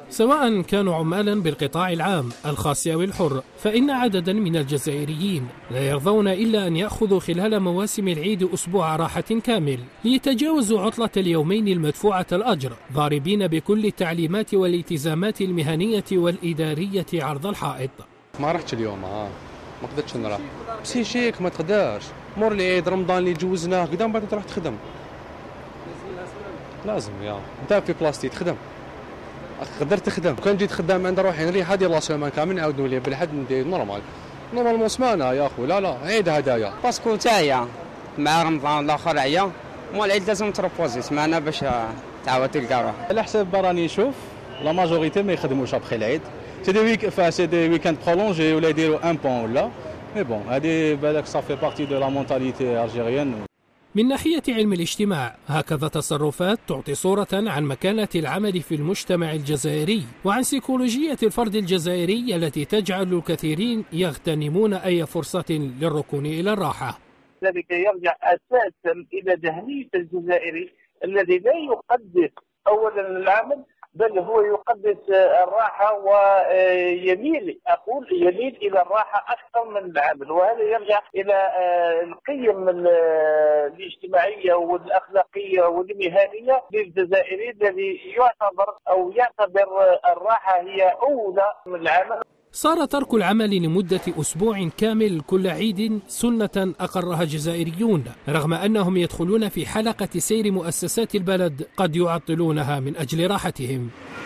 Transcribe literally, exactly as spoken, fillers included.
سواء كانوا عمالا بالقطاع العام الخاص أو الحر، فإن عددا من الجزائريين لا يرضون إلا أن يأخذوا خلال مواسم العيد أسبوع راحة كامل ليتجاوزوا عطلة اليومين المدفوعة الأجر، ضاربين بكل التعليمات والالتزامات المهنية والإدارية عرض الحائط. ما رحتش اليوم، ها ما قدرتش نروح بسيشيك، ما تقدرش مور العيد رمضان اللي جوزناه قدام بعد تروح تخدم. لازم يا انت في بلاستيك تخدم، قدرت تخدم. كان جيت خدام عند روحي نريح هذه الله سلمان كامل نعاود نولي بالحد ندير نورمال نورمال سمانه يا اخو. لا لا عيد هدايا باسكو تايا مع رمضان الاخر عيا مو العيد لازم تروبوزي سمانه باش تعاود تلقى روحك. على حسب براني نشوف لا ماجوريتي ما يخدموش ابخي العيد، سي دي ويك فا سي دي ويكاند برولونجي ولا يديروا ان بون ولا مي بون هذه بالك صافي بارتي دو لا مونتاليتي الجيريان. من ناحية علم الاجتماع هكذا تصرفات تعطي صورة عن مكانة العمل في المجتمع الجزائري وعن سيكولوجية الفرد الجزائري التي تجعل الكثيرين يغتنمون أي فرصة للركون إلى الراحة. ذلك يرجع أساسا إلى ذهنية الجزائري الذي لا يقدس أولا العمل بل هو يقدس الراحة ويميل أقول يميل إلى الراحة أكثر من العمل، وهذا يرجع إلى القيم الاجتماعية والأخلاقية والمهنية للجزائري الذي يعتبر أو يعتبر الراحة هي أولى من العمل. صار ترك العمل لمدة أسبوع كامل كل عيد سنة أقرها الجزائريون، رغم أنهم يدخلون في حلقة سير مؤسسات البلد قد يعطلونها من أجل راحتهم.